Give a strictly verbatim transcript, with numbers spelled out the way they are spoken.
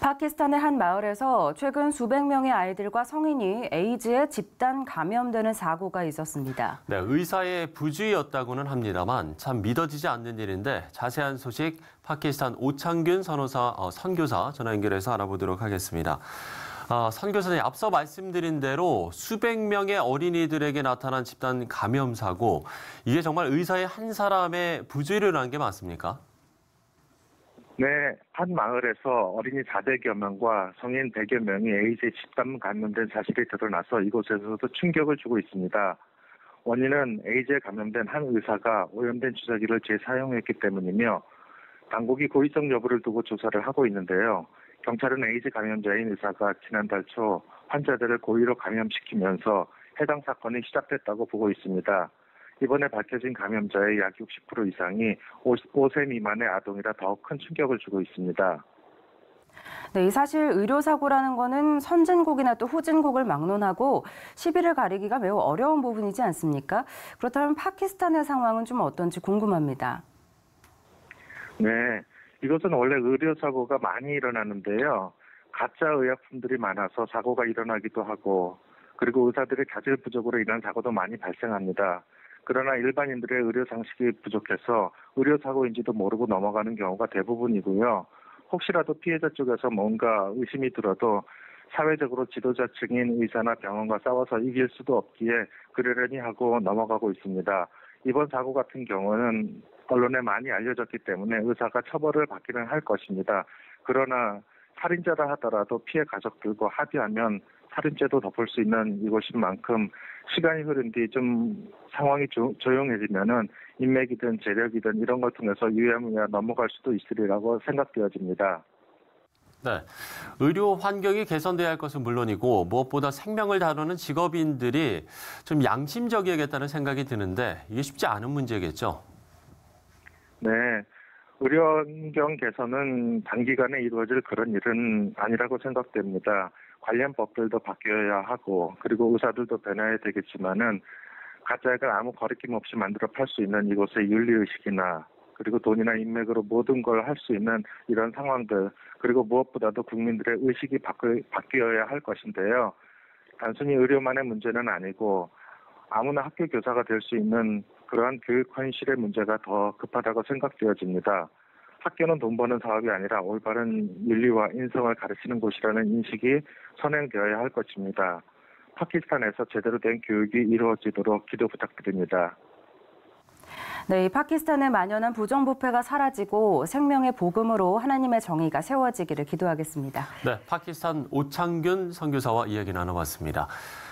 파키스탄의 한 마을에서 최근 수백 명의 아이들과 성인이 에이즈에 집단 감염되는 사고가 있었습니다. 네, 의사의 부주의였다고는 합니다만 참 믿어지지 않는 일인데 자세한 소식 파키스탄 오창균 선호사, 어, 선교사 전화 연결해서 알아보도록 하겠습니다. 어, 선교사님, 앞서 말씀드린 대로 수백 명의 어린이들에게 나타난 집단 감염 사고, 이게 정말 의사의 한 사람의 부주의로 난 게 맞습니까? 네, 한 마을에서 어린이 사백여 명과 성인 백여 명이 에이즈에 집단 감염된 사실이 드러나서 이곳에서도 충격을 주고 있습니다. 원인은 에이즈에 감염된 한 의사가 오염된 주사기를 재사용했기 때문이며 당국이 고의성 여부를 두고 조사를 하고 있는데요. 경찰은 에이즈 감염자인 의사가 지난달 초 환자들을 고의로 감염시키면서 해당 사건이 시작됐다고 보고 있습니다. 이번에 밝혀진 감염자의 약 육십 퍼센트 이상이 오 세 미만의 아동이라 더욱 큰 충격을 주고 있습니다. 네, 사실 의료사고라는 거는 선진국이나 또 후진국을 막론하고 시비를 가리기가 매우 어려운 부분이지 않습니까? 그렇다면 파키스탄의 상황은 좀 어떤지 궁금합니다. 네, 이것은 원래 의료사고가 많이 일어나는데요. 가짜 의약품들이 많아서 사고가 일어나기도 하고, 그리고 의사들의 자질 부족으로 인한 사고도 많이 발생합니다. 그러나 일반인들의 의료 상식이 부족해서 의료사고인지도 모르고 넘어가는 경우가 대부분이고요. 혹시라도 피해자 쪽에서 뭔가 의심이 들어도 사회적으로 지도자층인 의사나 병원과 싸워서 이길 수도 없기에 그러려니 하고 넘어가고 있습니다. 이번 사고 같은 경우는 언론에 많이 알려졌기 때문에 의사가 처벌을 받기는 할 것입니다. 그러나 살인자라 하더라도 피해 가족들과 합의하면 살인죄도 덮을 수 있는 이곳인 만큼 시간이 흐른 뒤 좀 상황이 조, 조용해지면은 인맥이든 재력이든 이런 걸 통해서 유야무야 넘어갈 수도 있으리라고 생각되어집니다. 네, 의료 환경이 개선돼야 할 것은 물론이고 무엇보다 생명을 다루는 직업인들이 좀 양심적이어야겠다는 생각이 드는데 이게 쉽지 않은 문제겠죠? 네, 의료 환경 개선은 단기간에 이루어질 그런 일은 아니라고 생각됩니다. 관련 법들도 바뀌어야 하고 그리고 의사들도 변해야 되겠지만은 가짜약을 아무 거리낌 없이 만들어 팔 수 있는 이곳의 윤리의식이나 그리고 돈이나 인맥으로 모든 걸 할 수 있는 이런 상황들 그리고 무엇보다도 국민들의 의식이 바뀌, 바뀌어야 할 것인데요. 단순히 의료만의 문제는 아니고 아무나 학교 교사가 될 수 있는 그러한 교육 현실의 문제가 더 급하다고 생각되어집니다. 학교는 돈 버는 사업이 아니라 올바른 윤리와 인성을 가르치는 곳이라는 인식이 선행되어야 할 것입니다. 파키스탄에서 제대로 된 교육이 이루어지도록 기도 부탁드립니다. 네, 이 파키스탄의 만연한 부정부패가 사라지고 생명의 복음으로 하나님의 정의가 세워지기를 기도하겠습니다. 네, 파키스탄 오창균 선교사와 이야기 나눠봤습니다.